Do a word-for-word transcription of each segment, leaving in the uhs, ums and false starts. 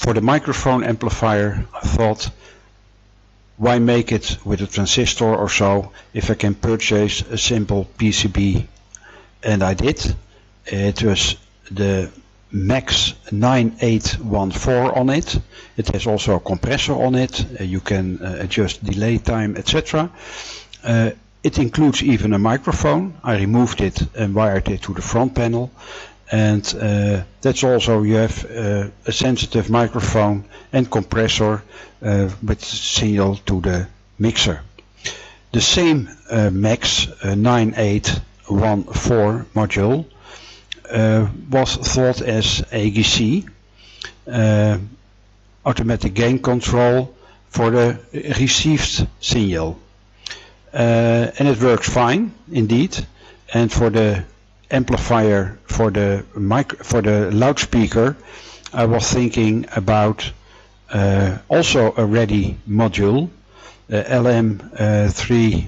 for the microphone amplifier, I thought, why make it with a transistor or so if I can purchase a simple P C B? And I did. It was the Max nine eight one four on it. It has also a compressor on it. Uh, you can uh, adjust delay time, et cetera. Uh, it includes even a microphone. I removed it and wired it to the front panel. And uh, that's also, you have uh, a sensitive microphone and compressor uh, with signal to the mixer. The same uh, Max uh, nine eight one four module uh, was thought as A G C, uh, automatic gain control for the received signal. Uh, and it works fine indeed. And for the amplifier, for the mic for the loudspeaker, I was thinking about uh, also a ready module, uh, L M three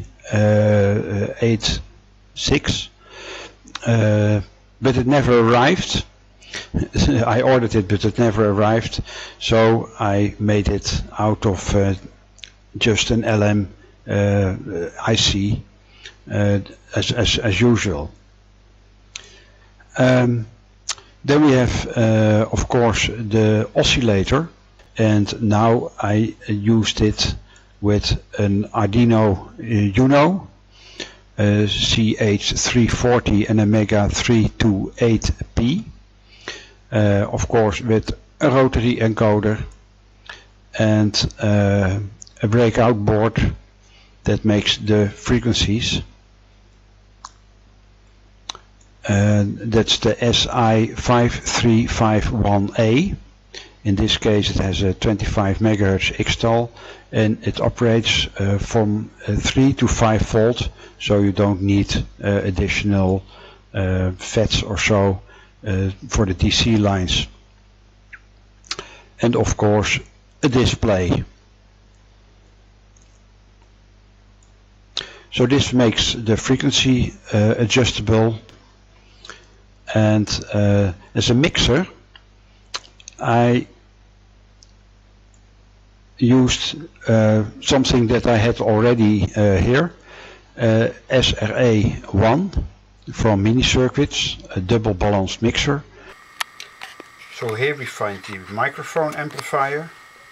eighty-six, uh, but it never arrived. I ordered it, but it never arrived, so I made it out of uh, just an L M uh, I C uh, as, as, as usual. Um, then we have uh, of course the oscillator, and now I used it with an Arduino uh, Uno uh, C H three forty and a Mega three twenty-eight P, uh, of course with a rotary encoder and uh, a breakout board that makes the frequencies. Uh, that's the S I five three five one A. In this case it has a twenty-five megahertz X-tal, and it operates uh, from uh, three to five volt, so you don't need uh, additional uh, F E Ts or so uh, for the D C lines. And of course a display. So this makes the frequency uh, adjustable. And uh, as a mixer, I used uh, something that I had already uh, here, uh, S R A one from Mini Circuits, a double balanced mixer. So here we find the microphone amplifier.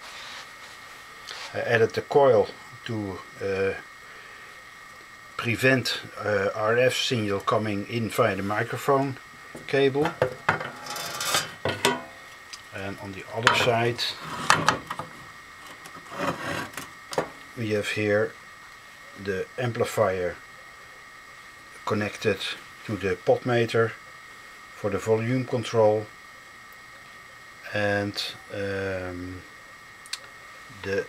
I added the coil to uh, prevent uh, R F signal coming in via the microphone cable, and on the other side we have here the amplifier connected to the potmeter for the volume control, and um, the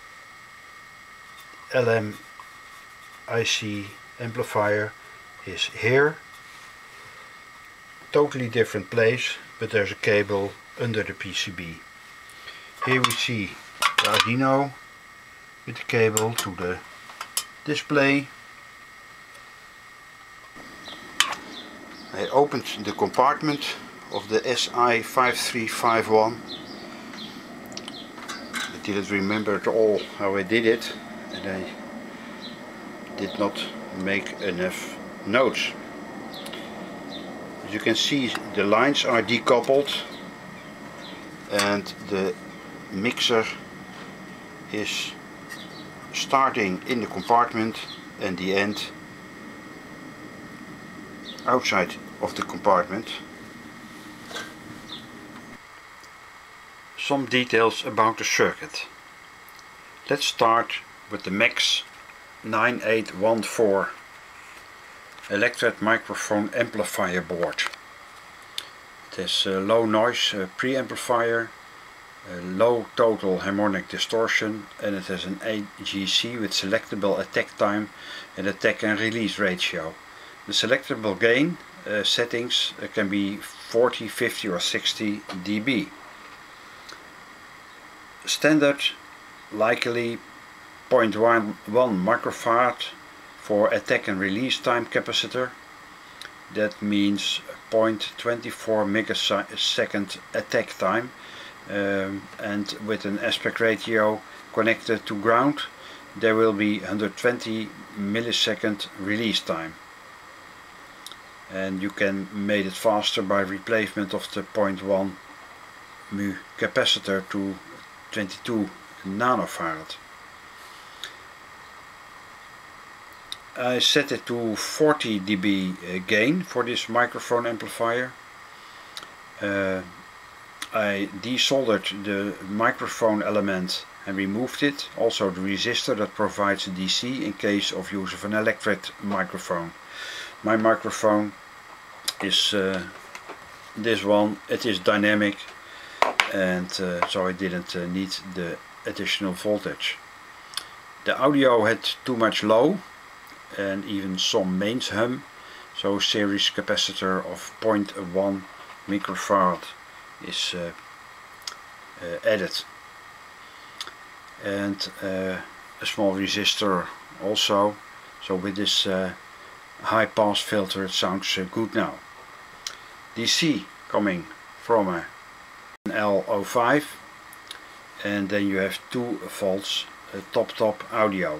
L M I C amplifier is here. Totally different place, but there's a cable under the P C B. Here we see the Arduino with the cable to the display. I opened the compartment of the S I five three five one. I didn't remember at all how I did it, and I did not make enough notes. As you can see, the lines are decoupled and the mixer is starting in the compartment and the end outside of the compartment. Some details about the circuit. Let's start with the Max nine eight one four electret microphone amplifier board. It has a low noise uh, pre-amplifier, a low total harmonic distortion, and it has an A G C with selectable attack time and attack and release ratio. The selectable gain uh, settings uh, can be forty, fifty or sixty D B. Standard likely zero point one microfarad for attack and release time capacitor. That means zero point two four megasecond attack time um, and with an aspect ratio connected to ground, there will be one hundred twenty millisecond release time. And you can make it faster by replacement of the zero point one mu capacitor to twenty-two nanofarad. I set it to forty D B uh, gain for this microphone amplifier. Uh, I desoldered the microphone element and removed it, also the resistor that provides a D C in case of use of an electric microphone. My microphone is uh, this one. It is dynamic, and uh, so I didn't uh, need the additional voltage. The audio had too much low and even some mains hum, so series capacitor of zero point one microfarad is uh, uh, added, and uh, a small resistor also. So with this uh, high pass filter it sounds uh, good now. D C coming from a, an L zero five, and then you have two volts uh, top top audio.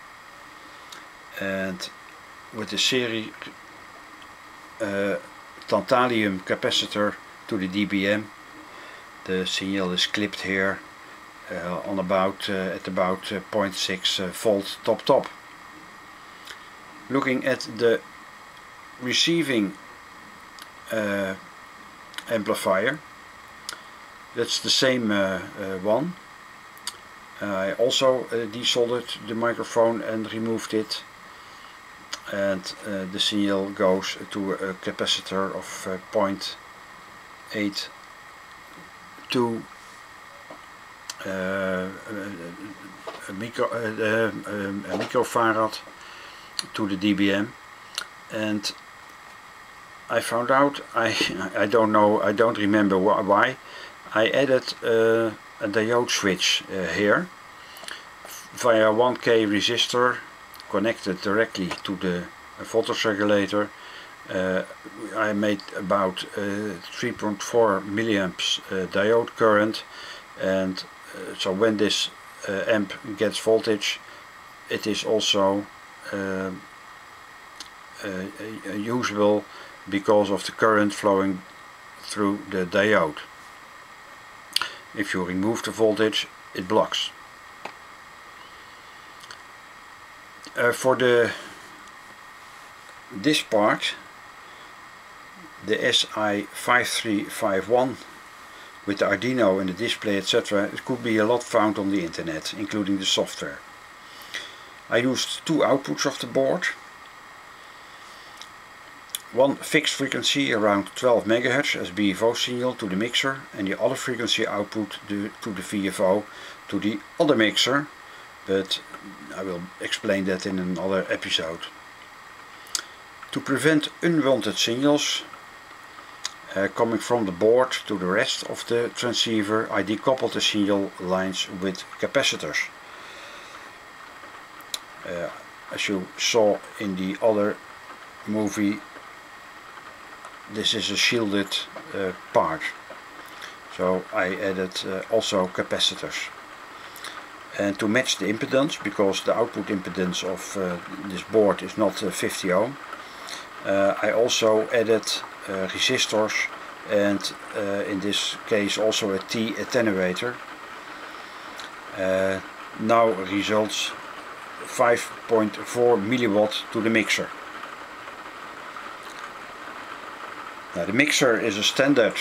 And with the series uh, tantalium capacitor to the D B M, the signal is clipped here uh, on about uh, at about uh, zero point six uh, volt top top. Looking at the receiving uh, amplifier, that's the same uh, uh, one. Uh, I also uh, desoldered the microphone and removed it, and uh, the signal goes to a capacitor of uh, zero point eight two uh, a micro, uh, uh, a microfarad to the D B M. And I found out, I I don't know, I don't remember wh why I added uh, a diode switch uh, here via one K resistor connected directly to the uh, voltage regulator. Uh, I made about uh, three point four milliamps uh, diode current, and uh, so when this uh, amp gets voltage, it is also uh, uh, usable because of the current flowing through the diode. If you remove the voltage, it blocks. Uh, for the this part, the S I five three five one with the Arduino and the display, et cetera, it could be a lot found on the internet, including the software. I used two outputs of the board. One fixed frequency around twelve megahertz as B F O signal to the mixer, and the other frequency output to the V F O to the other mixer, but I will explain that in another episode. To prevent unwanted signals uh, coming from the board to the rest of the transceiver, I decoupled the signal lines with capacitors. Uh, as you saw in the other movie, this is a shielded uh, part, so I added uh, also capacitors. And to match the impedance, because the output impedance of uh, this board is not uh, fifty ohm, uh, I also added uh, resistors, and uh, in this case also a T attenuator. Uh, now results five point four milliwatt to the mixer. Now the mixer is a standard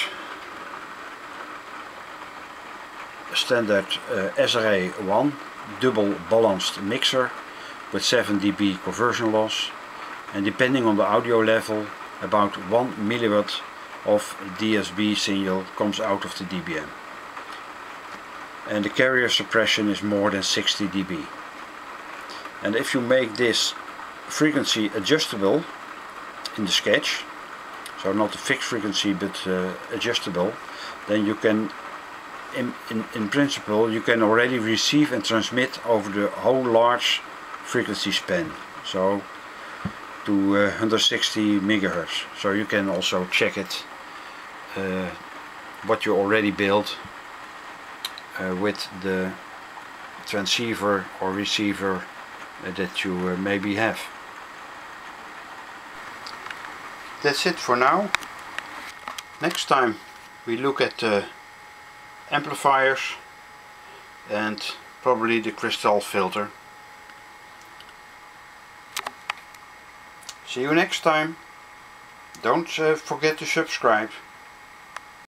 standard uh, S R A one double balanced mixer with seven D B conversion loss, and depending on the audio level, about one milliwatt of D S B signal comes out of the D B M, and the carrier suppression is more than sixty D B. And if you make this frequency adjustable in the sketch, so not a fixed frequency but uh, adjustable, then you can In, in, in principle you can already receive and transmit over the whole large frequency span, so to uh, one hundred sixty megahertz. So you can also check it, uh, what you already built, uh, with the transceiver or receiver uh, that you uh, maybe have. That's it for now. Next time we look at the amplifiers and probably the crystal filter. See you next time. Don't uh, forget to subscribe.